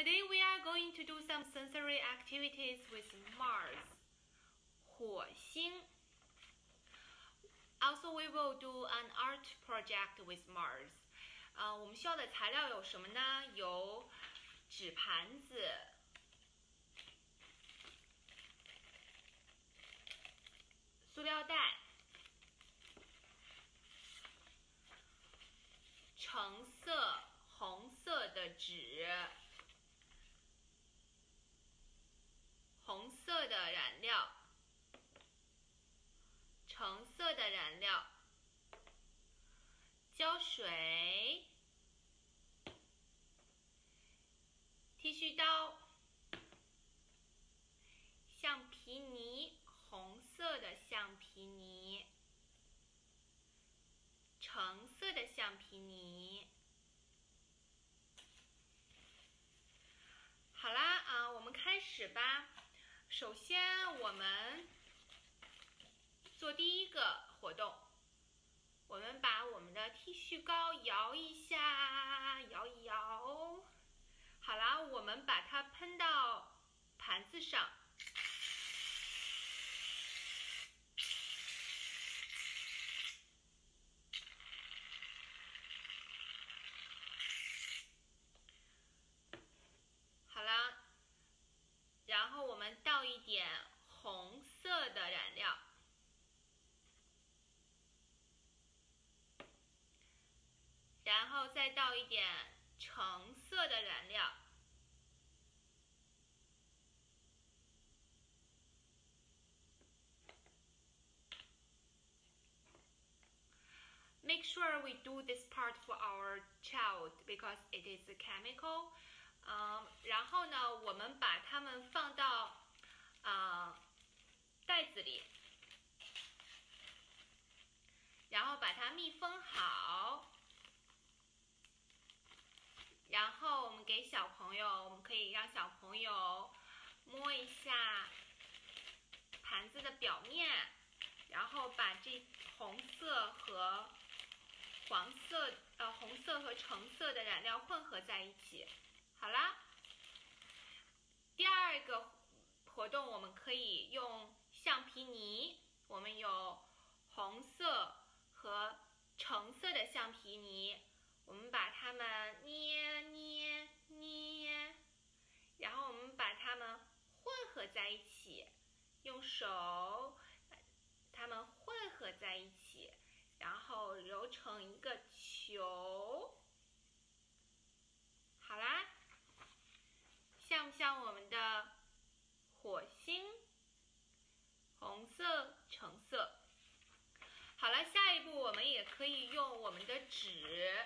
Today we are going to do some sensory activities with Mars. 火星。Also, we will do an art project with Mars. 我们需要的材料有什么呢？有纸盘子、塑料袋、橙色、红色的纸、红色的染料、橙色的染料、胶水、剃须刀、橡皮泥，红色的橡皮泥、橙色的橡皮泥。好啦，我们开始吧。首先，我们做第一个活动，我们把我们的剃须膏摇一下，摇一摇。好啦，我们把它喷到盘子上。好啦，然后我们倒一点红色的染料，然后再倒一点橙色的染料，Make sure we do this part for our child because it is a chemical. 然后呢，我们把它们放到袋子里，然后把它密封好。然后我们给小朋友，我们可以让小朋友摸一下盘子的表面，然后把这红色和红色和橙色的染料混合在一起。好啦，第二个活动我们可以用橡皮泥，我们有红色和橙色的橡皮泥，我们把它们捏，然后我们把它们混合在一起，用手把它们混合在一起，然后揉成一个球。好啦，像不像我们的火星？红色、橙色。好了，下一步我们也可以用我们的纸，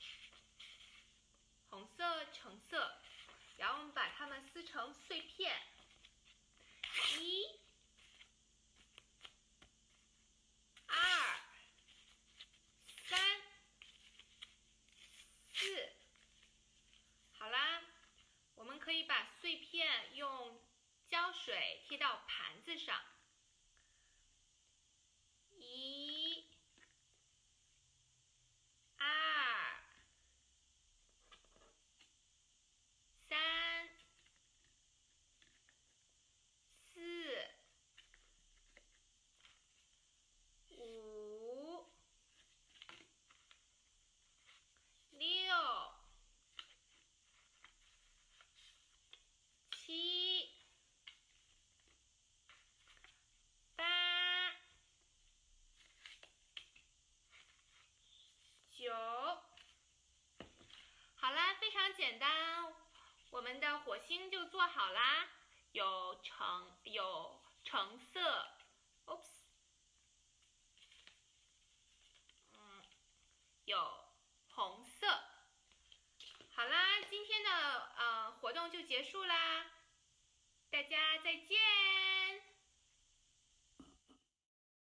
红色、橙色，然后我们把它们撕成碎片。1、2、3、4。好啦，我们可以把碎片用胶水贴到盘子上。1、2、3、4、5、6、7、8、9。好啦，非常简单，我们的火星就做好啦。有橙色 ，oops， 有红色。好啦，今天的活动就结束啦，大家再见。